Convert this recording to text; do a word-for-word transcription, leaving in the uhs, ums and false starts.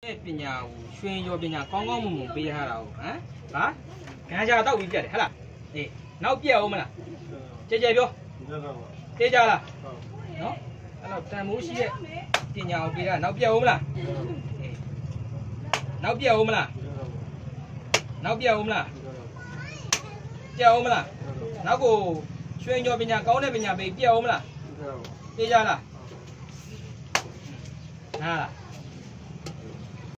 ပညာကိုရွှင်ရောပညာကောင်းကောင်းမွန်မွန်ပေးထားတာကိုဟမ်ဟာခံကြတော့ပြီးပြတ်တယ်ဟဲ့လားအေးနောက်ပြက်အောင်မလားကြဲကြဲပြောတေးကြလားနော်အဲ့တော့တန်မိုးရှိတဲ့ပညာကိုပေးတာနောက်ပြက်အောင်မလားအေးနောက်ပြက်အောင်မလားနောက်ပြက်အောင်မလားပြက်အောင်မလားနောက်ကိုရွှင်ရောပညာကောင်းတဲ့ပညာပေးပြက်အောင်မလားတေးကြလားဟာ